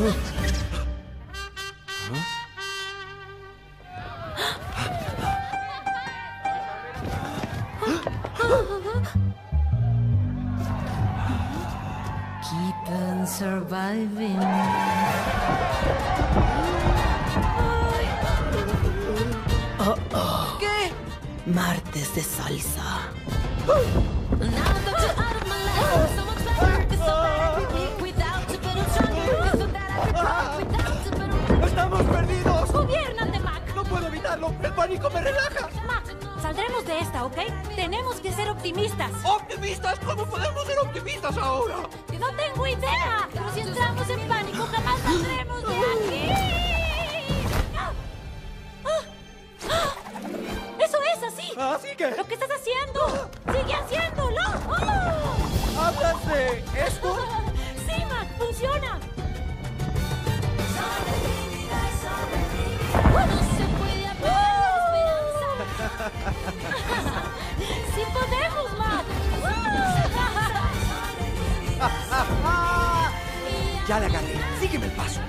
Keep on surviving. ¿Qué? Martes de salsa. ¡Estamos perdidos! ¡Gobiérnate, Mac! ¡No puedo evitarlo! ¡El pánico me relaja! Mac, saldremos de esta, ¿ok? Tenemos que ser optimistas. ¿Optimistas? ¿Cómo podemos ser optimistas ahora? ¡No tengo idea! Pero si entramos en pánico, jamás saldremos de aquí. ¡Eso es así! Así que... ¡Lo que estás haciendo! ¡Sigue haciéndolo! ¿Hablas de esto? ¡Sí, Mac! ¡Funciona! ¡No se puede apagar la esperanza! ¡Sí podemos, Mac! Ya la agarré. Sígueme el paso.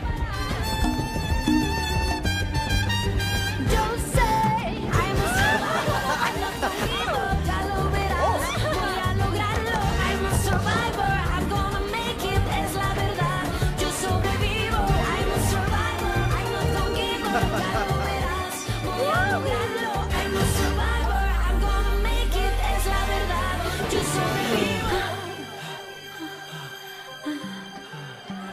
Yo sé, I'm a survivor, ya lo verás, voy a lograrlo. I'm a survivor, I'm gonna make it, es la verdad. Yo sobrevivo, I'm a survivor, I'm not gonna give up, ya lo verás, voy a lograrlo.